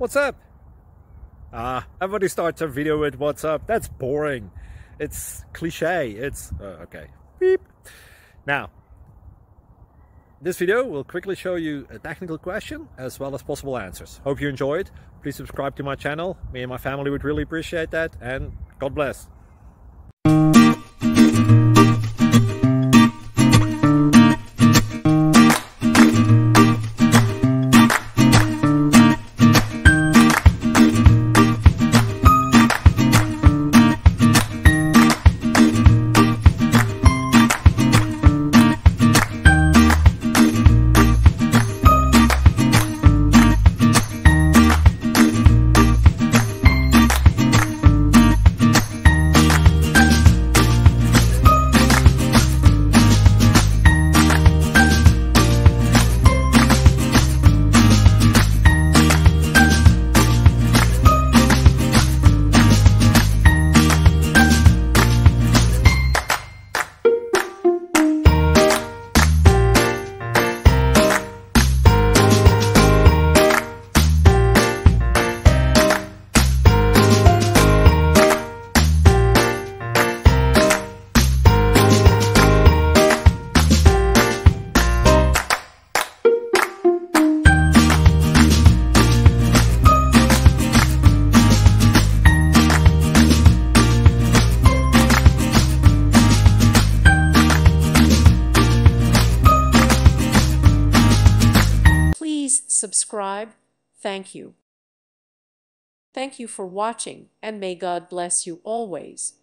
What's up? Everybody starts a video with what's up. That's boring. It's cliche. It's okay. Beep. Now, this video will quickly show you a technical question as well as possible answers. Hope you enjoyed. Please subscribe to my channel. Me and my family would really appreciate that, and God bless. Subscribe. Thank you. Thank you for watching, and may God bless you always.